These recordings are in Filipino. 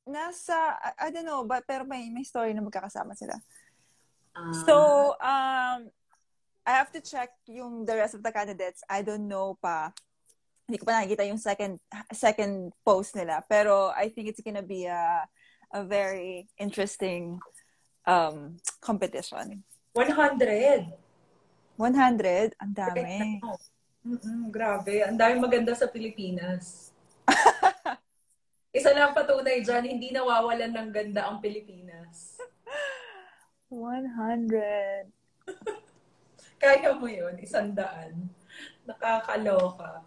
I don't know, but pero may story na magkakasama sila. So, I have to check the rest of the candidates. I don't know pa. Hindi ko pa nakikita yung second post nila. Pero I think it's gonna be a very interesting competition. 100? 100? Ang dami. Grabe. Ang dami maganda sa Pilipinas. Isa lang patunay dyan, hindi nawawalan ng ganda ang Pilipinas. 100. Kaya mo yun, 100. Nakakaloka.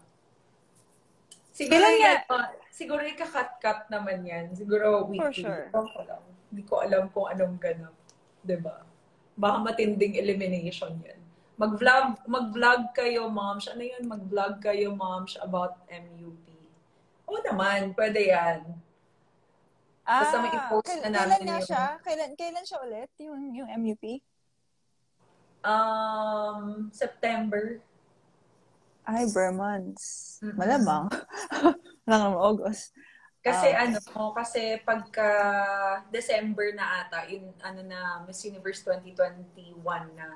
Siguro ika-cut-cut naman yan. Siguro weekly. For sure. Hindi ko alam kung anong ganap. Diba? Baka matinding elimination yan. Mag-vlog kayo, moms. Ano yun? Mag-vlog kayo, moms, about MUP. Oo naman, pwede yan. Basta may i-post na namin kailan nga siya? Kailan siya ulit? Yung MUP? September. Ay, months. Malamang. Lang August. Kasi kasi pagka December na ata, yung na Miss Universe 2021 na.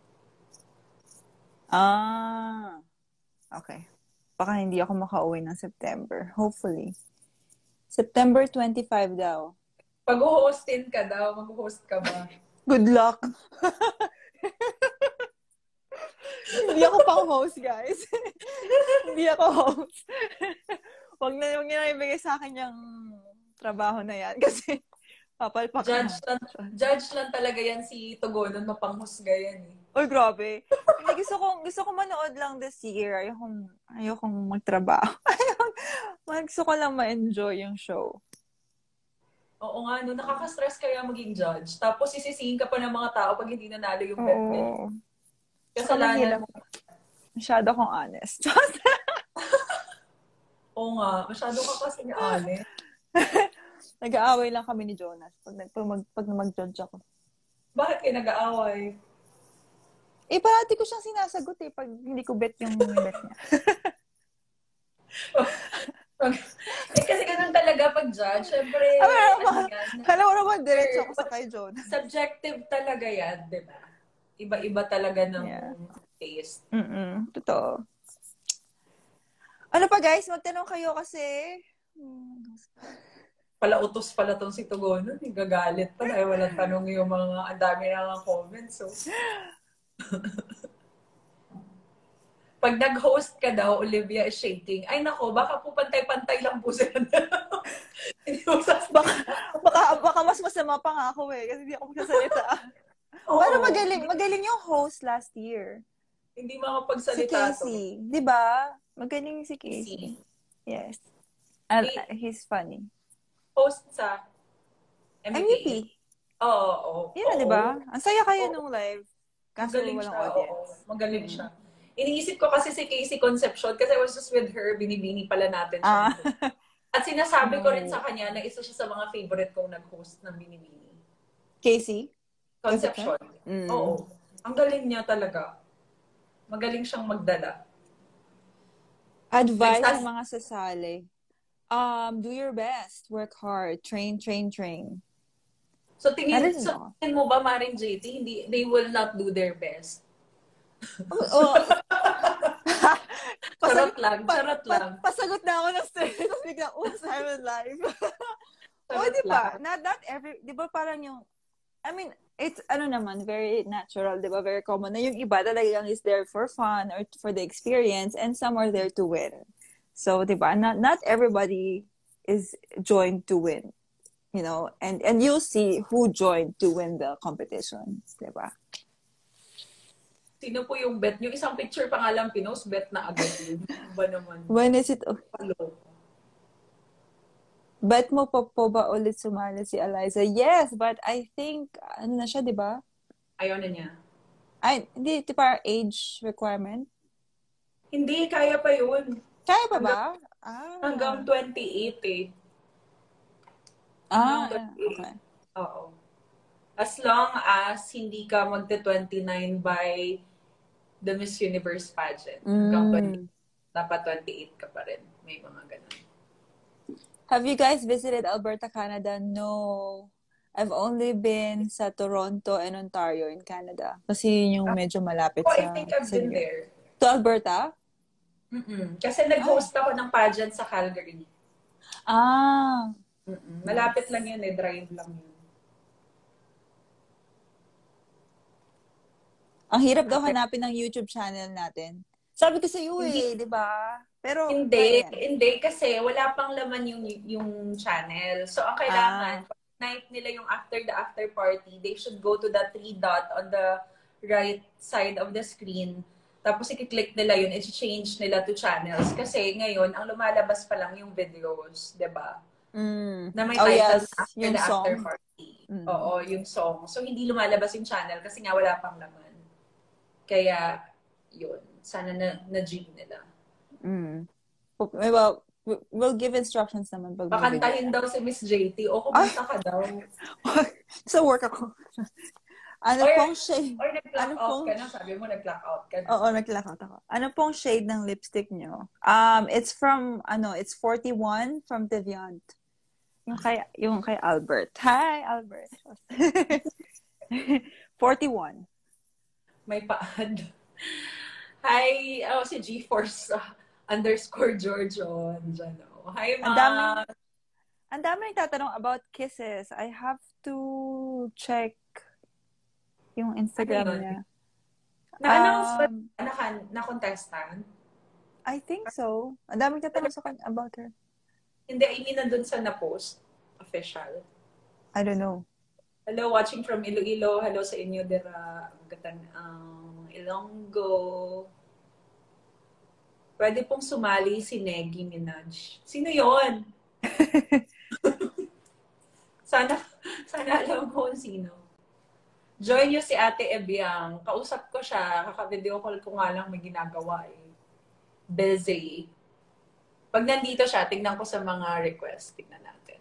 Okay. Baka hindi ako makauwi ng September. Hopefully. September 25 daw. Pag-hostin ka daw, mag-host ka ba? Good luck. Hindi ako pang-host, guys. Hindi ako host. Huwag na ibigay sa akin yung trabaho na yan. Kasi papalpak Judge lang talaga yan si Tugonon, mapanghusga yan eh. Uy, grabe. Hindi, gusto ko manood lang this year. Ayokong magtrabaho. Gusto ko lang ma-enjoy yung show. Oo nga, nakaka-stress kaya maging judge. Tapos sisisihin ka pa ng mga tao pag hindi nanalo yung bet nila. Kasalanan mo. Masyado akong honest. Oo nga, masyado ka kasi honest. Nag-aaway lang kami ni Jonas pag mag-judge ako. Bakit kayo nag-aaway? Parati ko siyang sinasagot pag hindi ko bet yung bet niya. Kasi ganun talaga pag judge. Siyempre, alam mo naman, diretso ako sa kay Jonas. Subjective talaga yan, di ba? Iba-iba talaga ng taste. Totoo. Ano pa guys, magtanong kayo kasi Palautos pala tong si Tugonon. Gagalit pa dahil walang tanong yung mga ang dami na ng comments. So. Pag nag-host ka daw, Olivia is shaking. Ay nako, baka po pantay-pantay lang po sila. baka mas masama pa nga ako kasi hindi ako magsasalita. Pero magaling yung host last year. Hindi makapagsalita. Si Casey. Diba? Magaling si Casey. Yes. He's funny. Host sa MUP. Oo. Yun na, diba? Ang saya kayo nung live. Kaso magaling walang siya, audience. Magaling siya. Iniisip ko kasi si Casey Concepcion kasi I was just with her, binibini pala natin siya. At sinasabi ko rin sa kanya na isa siya sa mga favorite kong nag-host ng binibini. Casey? Concepcion. Oo. Ang galing niya talaga. Magaling siyang magdala. Advice sa mga sasali. Do your best. Work hard. Train. So tingin mo ba, Maring JT, they will not do their best? Charot lang. Pasagot na ako ng straight. Tapos bigla, Simon live. Diba? Not every, diba parang yung, I mean, it's, very natural, diba? Very common na yung iba talagang is there for fun or for the experience and some are there to win. So, diba? Not everybody is joined to win. You know, and you'll see who joined to win the competition. Diba? Sino po yung bet? Yung isang picture pa nga lang pinost, bet na agad yun. Ba naman? When is it? Bet mo pa po ba ulit sumali si Eliza? Yes, but I think, na siya, di ba? Ayaw na niya. Ay, hindi, para age requirement? Hindi, kaya pa yun. Kaya pa ba? Hanggang 28 Okay. Oo. As long as hindi ka magte-29 by the Miss Universe pageant. Hanggang 28. Dapat 28 ka pa rin. May mga ganun. Have you guys visited Alberta, Canada? No. I've only been sa Toronto and Ontario in Canada. Kasi yun yung medyo malapit I sa think I've been New York. there. To Alberta? Kasi nag-host ako ng pageant sa Calgary. Ah. Malapit lang yun drive lang yun. Ang hirap daw hanapin ng YouTube channel natin. Sabi ko sa iyo di ba? Pero hindi kasi wala pang laman yung channel. So ang kailangan night nila yung after the after party, they should go to the 3 dot on the right side of the screen. Tapos i-click nila yun, i-change nila to channels. Kasi ngayon, ang lumalabas pa lang yung videos, di ba? Na may title after yung the song. after party. Oo, yung song. So hindi lumalabas yung channel kasi nga wala pang laman. Kaya, yun. Sana na-gym nila. Well, we'll give instructions naman pag pakantahin daw si Miss JT. O, kumanta ka daw. Sa work ako. Pong shade? Or nag-black out ka na? Sabi mo, nag-black out ka na. Oo, nag-black out ako. Ano pong shade ng lipstick nyo? It's from, it's 41 from Deviant. Yung kay Albert. Hi, Albert. 41. May pa-add. Hi, si GeForce _George dyan. Hi, Ma. Ang dami nagtatanong about kisses. I have to check yung Instagram niya. Na-announce ba na contestant? I think so. Ang dami nagtatanong sa kanya about her. Hindi, I mean, nandun sa na-post. Official. I don't know. Hello, watching from Iloilo. Hello sa inyo, Dira. Ilonggo. Pwede pong sumali si Neggy Minaj. Sino yon? sana alam ko kung sino. Join nyo si Ate Ebiang. Kausap ko siya. Kaka-video call ko nga lang may ginagawa eh. Busy. Pag nandito siya, tignan ko sa mga request. Tignan natin.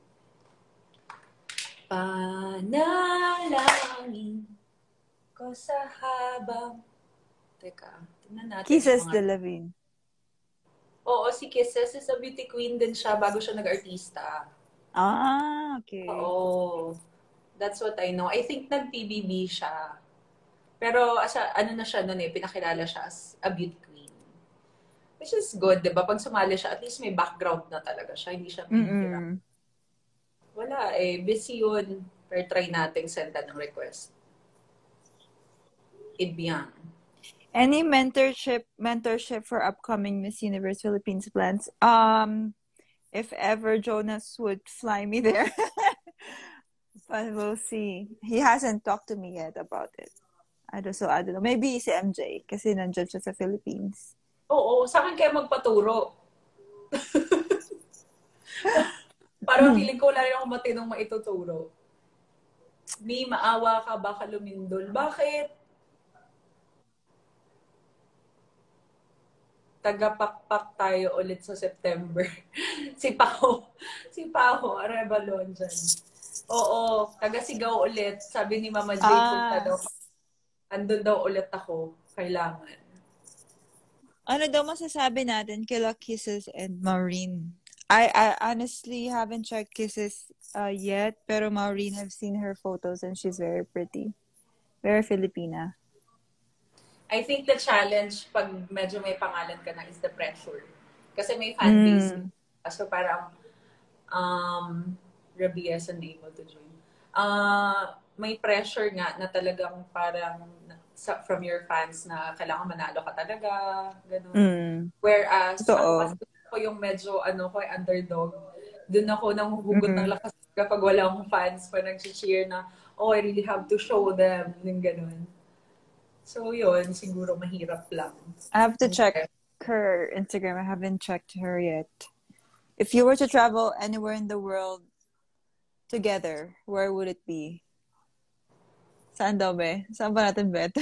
Panalangin ko sa habang... Teka, tignan natin. Kisses de Levine. Oo, si Kisses is a beauty queen din siya bago siya nag-artista. Okay. Oo. That's what I know. I think nag-PBB siya. Pero ano na siya nun pinakilala siya as a beauty queen. Which is good, diba? Pag sumali siya, at least may background na talaga siya. Hindi siya pinahirap. Wala busy yun. Pero try nating sendan ng request. Ibiang. Any mentorship for upcoming Miss Universe Philippines plans? If ever Jonas would fly me there. But we'll see. He hasn't talked to me yet about it. I don't know. Maybe si MJ kasi nandiyan siya sa Philippines. Oo, sa akin kaya magpaturo. Parang feeling ko wala rin ako matinong maituturo. Ni, maawa ka, baka lumindol. Bakit? Tagapakpak tayo ulit sa September. si Pao, Arebalon dyan. Oo, taga-Sigaw ulit. Sabi ni Mama J, punta daw. Andun daw ulit ako. Kailangan. Ano daw masasabi natin kila Kisses and Maureen? I honestly haven't checked Kisses yet, pero Maureen, I've seen her photos and she's very pretty. Very Filipina. I think the challenge pag medyo may pangalan ka na is the pressure. Kasi may fan base. So parang Rabia is unable to join. May pressure nga na talagang parang from your fans na kailangan manalo ka talaga. Ganun. Whereas, ako yung medyo underdog. Doon ako nang huhugot ng lakas kapag wala akong fans pa nag-cheer na, I really have to show them. Yung ganun. So, yun, siguro mahirap lang. I have to check her Instagram. I haven't checked her yet. If you were to travel anywhere in the world together, where would it be? Saan daw, be? Saan ba natin bet?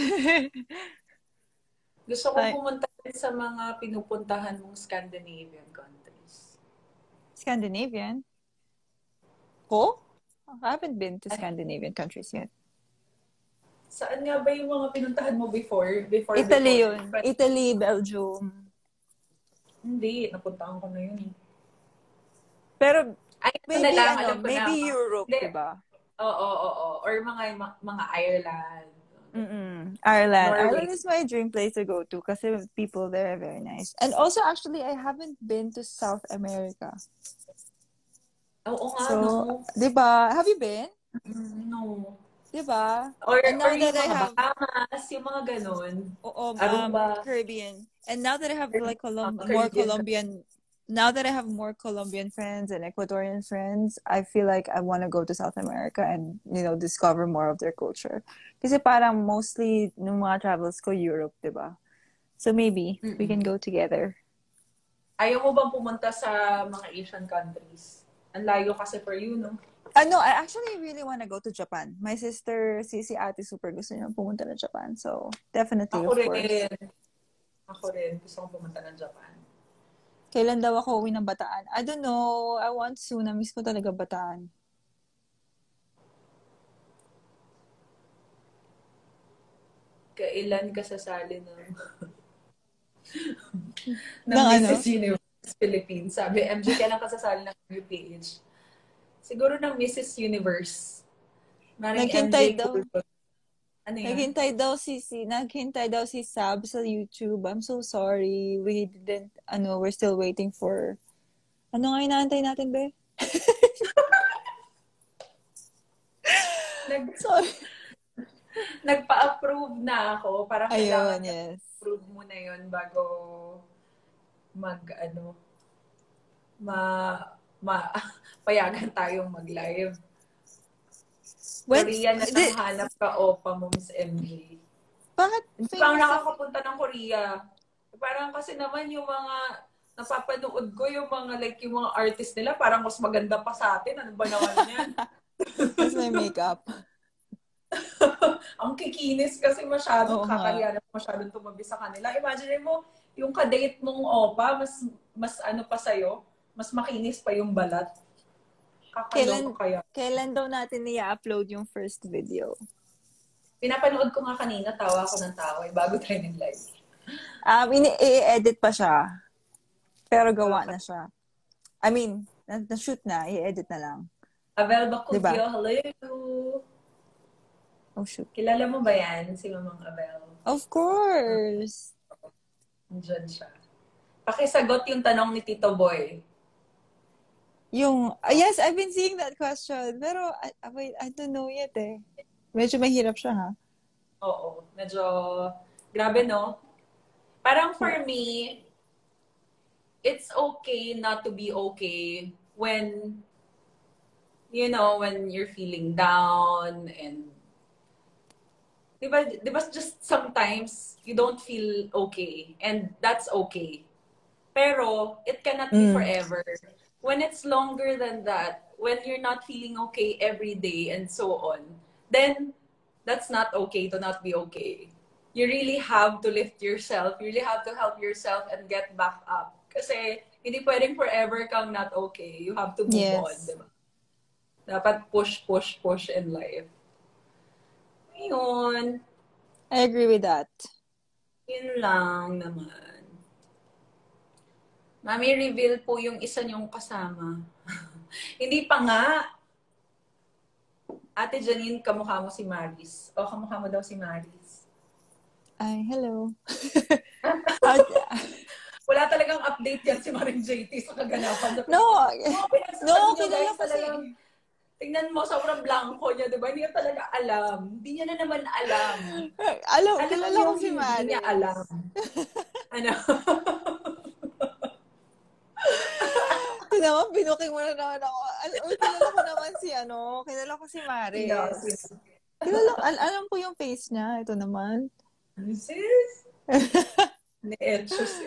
Gusto ko pumunta sa mga pinupuntahan mong Scandinavian countries. Scandinavian? Ko? I haven't been to Scandinavian countries yet. Saan nga ba yung mga pinuntahan mo before Italy yun. Italy, Belgium. Hindi, napuntaan ko na yun. Pero, Ay, ito na maybe, lang, alam ko na. maybe Europe, Hindi. diba? Oo. Or mga Ireland. Ireland. Norway. Ireland is my dream place to go to kasi people there are very nice. And also, actually, I haven't been to South America. Oo nga, So, no? diba? Have you been? No. Diba? Or And now yung that I mga have, Bahamas, yung mga ganun. oo, Aruba. Caribbean. And now that I have like more Caribbean. Colombian, now that I have more Colombian friends and Ecuadorian friends, I feel like I want to go to South America and, discover more of their culture. Kasi parang mostly nung mga travels ko Europe, diba? So maybe we can go together. Ayaw mo bang pumunta sa mga Asian countries? Ang layo kasi for you, no? No, I actually really want to go to Japan. My sister, si ate, super gusto niya pumunta na Japan. So, definitely, of course. Ako rin. Gusto kong pumunta ng Japan. Kailan daw ako uwi ng Bataan? I don't know. I want soon. Na-miss ko talaga Bataan. Kailan ka sasali ng Mrs. Universe Philippines? Sabi, MJ, kailan ka sasali ng UPH? Siguro ng Mrs. Universe. Naghintay daw. Ano yan? Naghintay daw si Sab sa YouTube. I'm so sorry. We didn't, we're still waiting for, ano nga inaantay natin, be? Sorry. Nagpa-approve na ako. Parang ayun, yes. Approve mo na yun bago payagan tayong mag-live. Korea na hanap ka opa mo, Miss MJ. Bakit? Parang nakakapunta ng Korea. Parang kasi naman yung mga napapanood ko, yung mga artist nila, parang mas maganda pa sa atin. Ano ba naman yan? Mas may makeup. Ang kikinis kasi masyadong kakayanan, masyadong tumabi sa kanila. Imagine mo, yung kadate mong opa, mas ano pa sa'yo, mas makinis pa yung balat. Kailan daw natin i-upload yung first video? Pinapanood ko nga kanina, tawa ako ng tawa, bago tayo nag-live. I-edit pa siya. Pero gawa na siya. I mean, na-shoot na, i-edit na lang. Abel Bacugio, diba? Hello! Oh, shoot. Kilala mo ba yan, si Mamang Abel? Of course! Diyan siya. Pakisagot yung tanong ni Tito Boy. Yes, I've been seeing that question. Pero, I don't know yet eh. Medyo mahirap siya, ha? Oo. Medyo, grabe, no? Parang for me, it's okay not to be okay when, when you're feeling down and, diba just sometimes you don't feel okay and that's okay. Pero, it cannot be forever. When it's longer than that, when you're not feeling okay every day and so on, then that's not okay to not be okay. You really have to lift yourself. You really have to help yourself and get back up. Kasi hindi pwedeng forever kang not okay. You have to move on, diba? Dapat push in life. Yun. I agree with that. Yun lang naman. Mami, reveal po yung isa niyong kasama. Hindi pa nga. Ate Janine, kamukha mo si Maris. O, kamukha mo daw si Maris. Ay, hello. Wala talagang update yan si Maring JT sa kaganapan. No, kilala ko si... Tingnan mo, sobrang blanco niya, diba? Hindi niya talaga alam. Hindi niya na naman alam. Kilala ko si Maris. Hindi niya alam. Ano? Naman, binuking mo na naman ako. Kilala ko naman kilala ko si Maris. Alam ko yung face niya. Ito naman. Sis? Ni-etchos.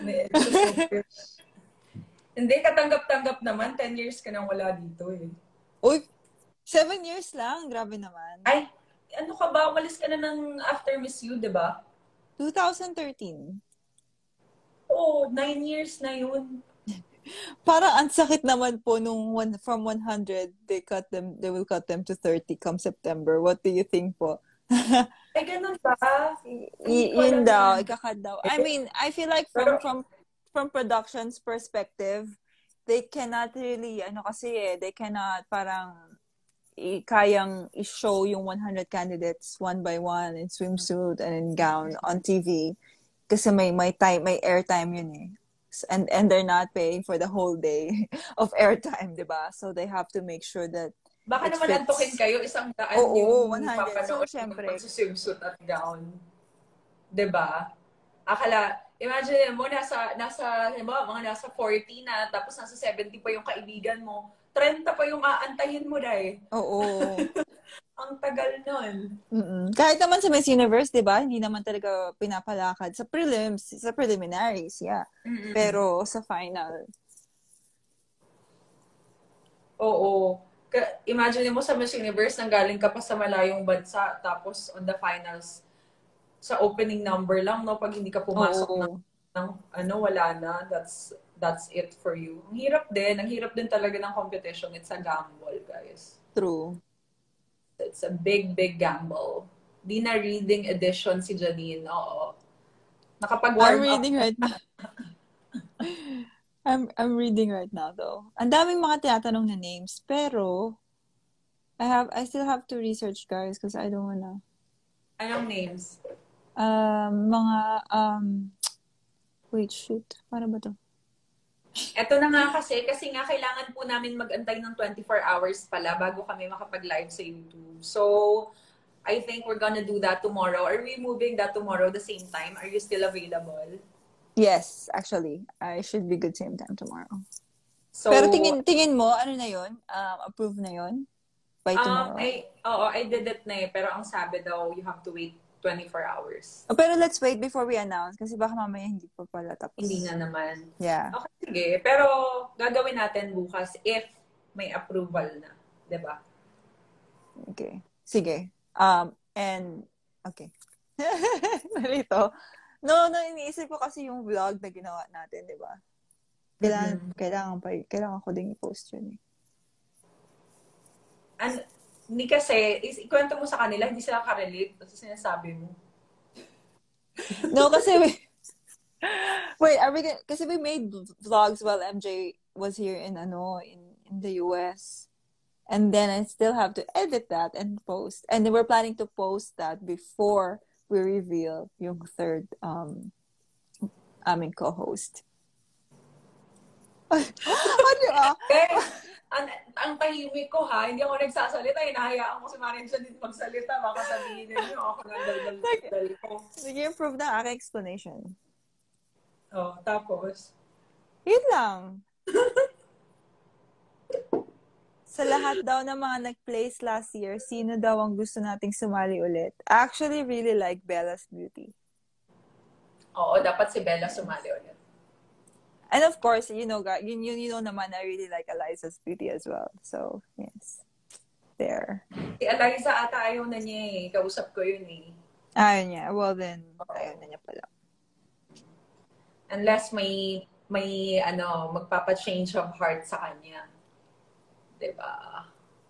Hindi, katanggap-tanggap naman. 10 years ka nang wala dito eh. Uy, 7 years lang. Grabe naman. Ay, ano ka ba? Umalis ka na ng after Miss You, diba? 2013. Oo, 9 years na yun. Parang ang sakit naman po nung from 100, they will cut them to 30 come September. What do you think po? Ay, ganun ba? Yun daw, ikakat daw. I mean, I feel like from production's perspective, they cannot really, kasi they cannot parang kayang i-show yung 100 candidates one by one in swimsuit and in gown on TV. Kasi may airtime yun eh. And they're not paying for the whole day of airtime, di ba? So they have to make sure that Baka it naman fits. antukin kayo, 100 Oo, yung 100. So, papanood yung syempre, pagsuswimsuit at gown. 'Di ba? Akala, imagine mo, halimbawa, mga nasa 40 na, tapos nasa 70 pa yung kaibigan mo. 30 pa yung aantayin mo dahil. oo. Ang tagal nun. Kahit naman sa Miss Universe, di ba? Hindi naman talaga pinapalakad. Sa prelims, sa preliminaries, yeah. Pero sa final. Oo. Imagine mo sa Miss Universe, nanggaling ka pa sa malayong bansa, tapos on the finals, sa opening number lang, no? Pag hindi ka pumasok wala na. That's it for you. Ang hirap din talaga ng competition. It's a gamble, guys. True. It's a big, big gamble. Di na reading edition si Janine. Oo. Nakapag-warm I'm reading right now. I'm reading right now though. Ang daming mga tinatanong na names, pero I still have to research, guys, because I don't wanna. Anong names? Wait, shoot. Para ba to? Ito na nga kasi nga kailangan po namin mag-antay ng 24 hours pala bago kami makapag-live sa YouTube. So, I think we're gonna do that tomorrow. Are we moving that tomorrow the same time? Are you still available? Yes, actually. I should be good same time tomorrow. So, pero tingin mo, ano na yun? Approve na yun? By tomorrow? I did it na eh. Pero ang sabi daw, you have to wait 24 hours. Pero let's wait before we announce kasi baka mamaya hindi pa pala tapos. Hindi na naman. Yeah. Okay, sige. Pero gagawin natin bukas if may approval na. Diba? Okay. Sige. And, okay. Narito. No, iniisip ko kasi yung vlog na ginawa natin, di ba? Kailangan ko din i-post yun eh. Hindi kasi, ikwento mo sa kanila, hindi sila ka-relate kasi sinasabi mo. No, kasi wait, kasi we made vlogs while MJ was here in the US. And then I still have to edit that and post. And then we're planning to post that before we reveal yung third aming co-host. Ang tahimik ko ha, hindi ako nagsasalita, hinahayaan ko si Marian siya din magsalita, baka sabihin niyo ako ng dal ko. Sige, improve na aking explanation. Oh, tapos? Yun lang. Sa lahat daw ng mga nag-place last year, sino daw ang gusto nating sumali ulit? I actually really like Bella's Beauty. Oo, dapat si Bella sumali ulit. And of course, you know naman, I really like Eliza's Beauty as well. So, yes. There. Si Eliza ata ayaw na niya eh. Kausap ko yun eh. Ayaw niya. Well then, ayaw na niya pala. Unless may magpapa-change of heart sa kanya. Diba?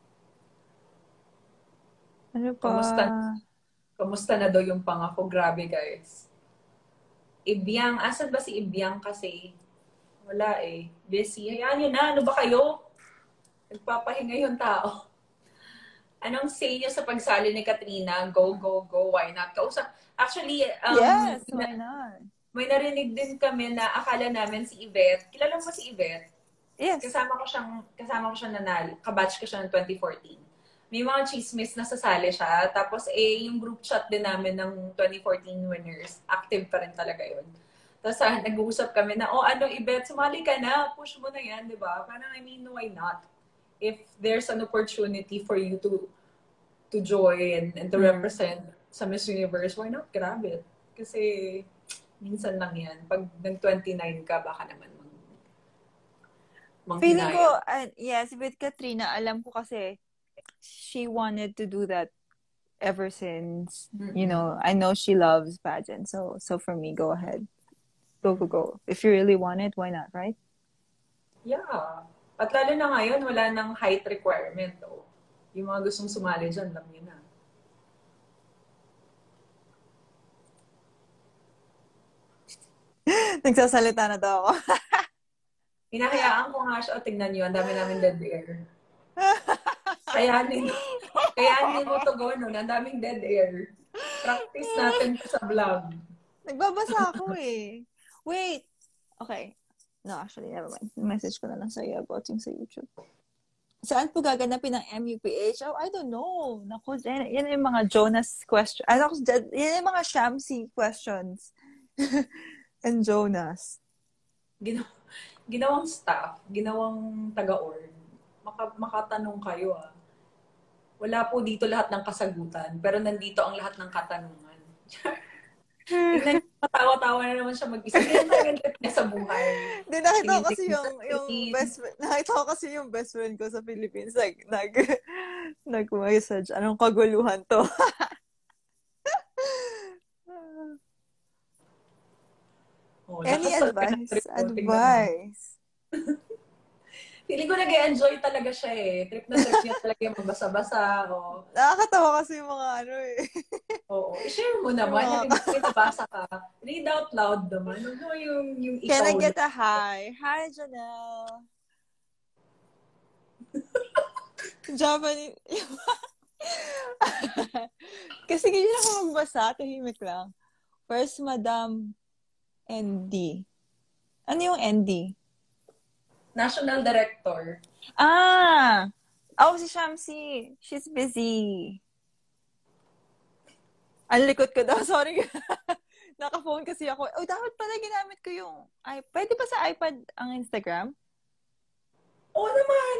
Ano pa? Kamusta na daw yung pangako? Grabe, guys. Ibyang. Asan ba si Ibyang kasi? Wala eh. Busy. Hayaan nyo na. Ano ba kayo? Nagpapahinga yung tao. Anong say nyo sa pagsali ni Katrina? Go, go, go. Why not? Actually, yes, why not? May narinig din kami na akala namin si Yvette. Kilala mo si Yvette? Yes. Kasama ko siyang nanalo. Kabatch ko siya ng 2014. May mga chismis na sasali siya. Tapos yung group chat din namin ng 2014 winners. Active pa rin talaga yun. Tapos nag-uusap kami na, Yvette, sumali ka na. Push mo na yan, di ba? Parang, why not? If there's an opportunity for you to join and to represent sa Miss Universe, why not grab it? Kasi minsan lang yan. Pag nag-29 ka, baka naman feeling ko, yes, with Katrina, alam ko kasi she wanted to do that ever since, I know she loves pageant. So for me, go ahead. Go. If you really want it, why not, right? Yeah. At lalo na ngayon, wala nang height requirement. Oh. Yung mga gustong sumali dyan, alam niyo na. Nagsasalita na daw ako. Hinahayaan ko nga siya. O, tingnan nyo, ang dami namin dead air. Kayanin mo to go, no? Ang daming dead air. Practice natin to sa vlog. Nagbabasa ako eh. Wait. Okay. No, actually, never mind. Message ko na lang sa'yo about yung sa YouTube. Saan po gaganapin ng MUPH? Oh, I don't know. Naku, yan yung mga Jonas questions. Yan yung mga Shamsi questions. And Jonas. Ginawang staff, ginawang taga-org. Makatanong kayo Wala po dito lahat ng kasagutan, pero nandito ang lahat ng katanungan. Tingnan niyo, matawa-tawa na naman siya mag-isa. Yan ang trip niya sa buhay. Hindi, nakita ko kasi yung best friend ko sa Philippines. Like, nag-message. Anong kaguluhan to? Any advice? Feeling ko nag-enjoy talaga siya eh. Trip na trip niya talaga yung magbasa-basa. Nakakatawa kasi yung mga Oo. I-share mo naman. Yung nabasa ka. Read out loud naman. Ano yung ikaw? Can I get a hi? Hi, Janelle. Japanese. Kasi ganyan ako magbasa. Tahimik lang. First, Madam ND. Ano yung ND? National Director. Si Shamsi. She's busy. Ang likot ko daw. Sorry. Naka-phone kasi ako. Dapat pala ginamit ko yung pwede ba sa iPad ang Instagram? Oo naman.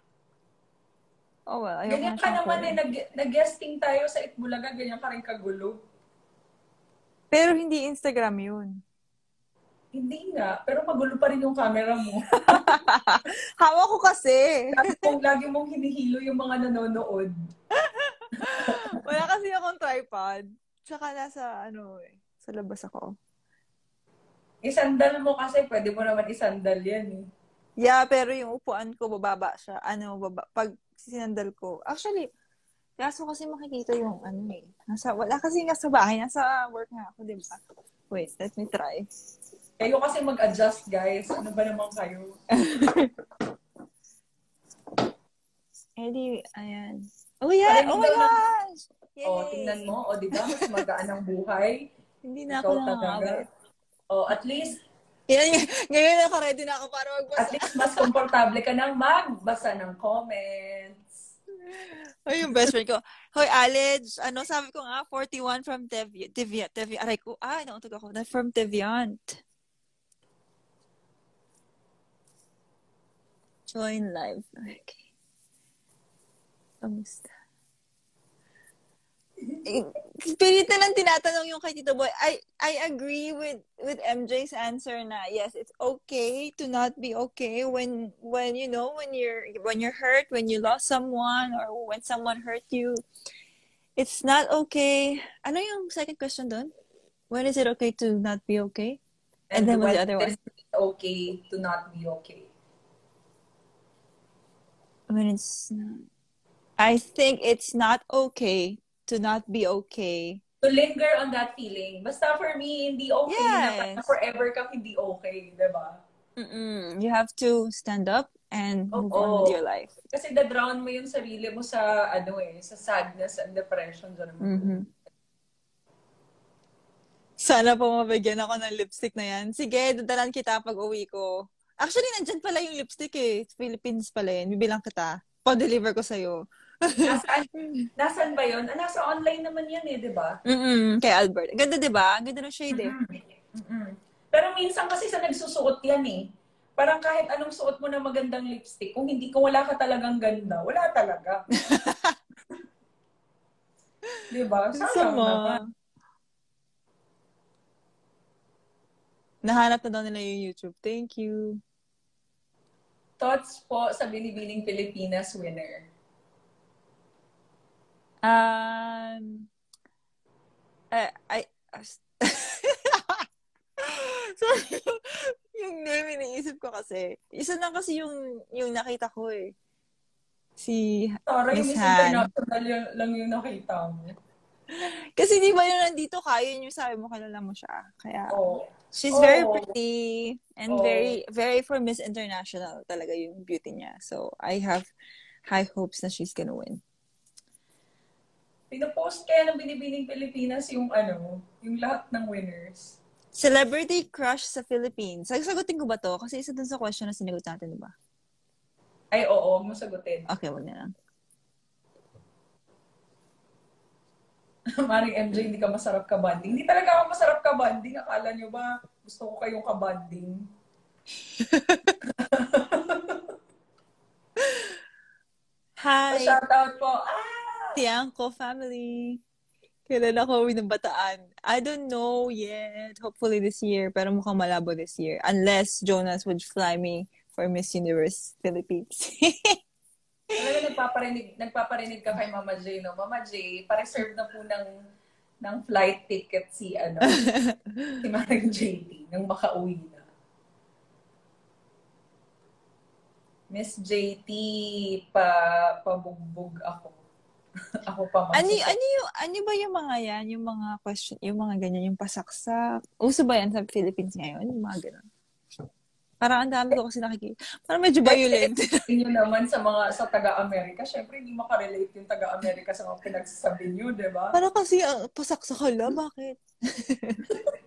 Well. Ganyan ka naman nag-guesting tayo sa Itbulaga. Ganyan ka rin kagulo. Pero hindi Instagram yun. Hindi nga. Pero magulo pa rin yung camera mo. Hawak ko kasi. Lagi mong hinihilo yung mga nanonood. Wala kasi akong tripod. Tsaka nasa, sa labas ako. Isandal mo kasi. Pwede mo naman isandal yan eh. Yeah, pero yung upuan ko, bababa siya. Pag sinandal ko. Actually, kaso kasi makikita yung wala kasi nga sa bahay. Nasa work nga ako, diba? Wait, let me try. Kayo kasi mag-adjust, guys. Ano ba naman kayo? Ayan. Oh, yeah! Oh my gosh! Yay! Tingnan mo. Diba? Mas magaan ang buhay. Hindi na ako nakakawit. At least, ngayon naka-ready na ako para magbasa. At least, mas komportable ka nang magbasa ng comments. Yung best friend ko. Hoy, Alej, sabi ko nga, 41 from Deviant. Aray ko, nautog ako. From Deviant. Join live. Okay. Kamusta? Spirit na lang tinatanong yung kay Tito Boy. I agree with MJ's answer na yes, it's okay to not be okay when you're hurt, when you lost someone, or when someone hurt you. It's not okay. Ano yung second question doon? When is it okay to not be okay? And then what's the other one? When is it okay to not be okay? When it's not. I think it's not okay to not be okay. To linger on that feeling. Basta for me, hindi okay na forever kang hindi okay, diba? You have to stand up and move on with your life. Kasi da-drown mo yung sarili mo sa, sa sadness and depression. Sana po mabigyan ako ng lipstick na yan. Sige, dadalan kita pag uwi ko. Actually, nandyan pala yung lipstick eh. Philippines pala yun. Bibilang kita. Pa-deliver ko sa'yo. Nasaan ba yun? Nasa online naman yan eh, di ba? Kay Albert. Ganda, di ba? Ganda ng shade eh. Pero minsan kasi sa nagsusuot yan eh. Parang kahit anong suot mo na magandang lipstick, kung wala ka talagang ganda, wala talaga. Di ba? Sayang naman. Nahanap na daw nila yung YouTube. Thank you. Thoughts po sa Binibining Pilipinas winner? So, yung name iniisip ko kasi. Isa lang kasi yung nakita ko eh. Si Tara, Miss yung Han. international lang yung nakita mo. Kasi di ba yung nandito ka, yun yung sabi mo, kilala mo siya. Kaya, Oh. she's very Oh. pretty and Oh. very for Miss International talaga yung beauty niya. So, I have high hopes na she's gonna win. Pinopost kaya ng Binibining Pilipinas yung yung lahat ng winners. Celebrity crush sa Philippines. Sagutin ko ba to? Kasi isa dun sa question na sinagot natin, di ba? Ay, oo, huwag mo sagutin. Okay, wag na lang. Maring MJ, hindi ka masarap ka-banding. Hindi talaga ako masarap ka-banding. Akala nyo ba, gusto ko kayong ka-banding? Hi! Shoutout po. Tiangco family. Kailan ako uwi ng Bataan? I don't know yet. Hopefully this year. Pero mukhang malabo this year. Unless Jonas would fly me for Miss Universe Philippines. Talaga nagpaparinig ka kay Mama J, no? Mama J, pa-reserve na po ng flight ticket si Maring JT nang makauwi na. Miss JT, pabugbog ako. Ako pa Ano ba yung mga yan? Yung mga question, yung mga ganyan, yung pasaksak. Uso ba yan sa Philippines ngayon? Yung mga ganun. Parang ang dami ko kasi nakikita. Parang medyo violent. Inyo naman sa taga-Amerika, syempre hindi makarelate yung taga-Amerika sa mga pinagsasabi nyo, di ba? Parang kasi pasaksak ka lang. Bakit?